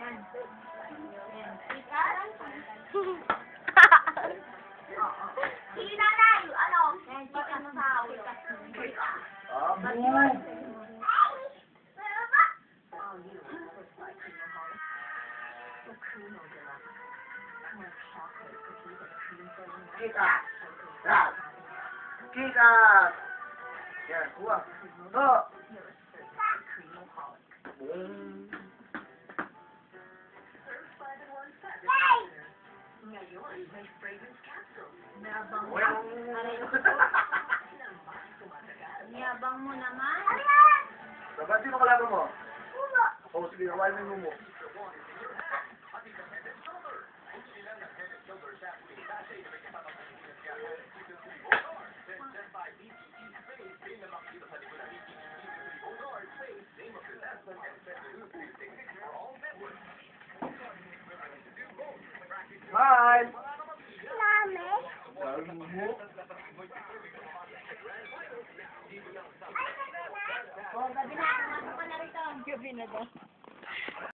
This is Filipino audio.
Yan. Yan. Ikan? Si nanay, ano? Yan, chicken mo sa ulo. Kita. Kita. Yan, kuha. To. Boom. Niyabang mo. Niyabang mo naman. Dapat sino kalaban mo? O sige, hawain mo mo. Hi! Mami? Oh, gabi na. Gabi na daw.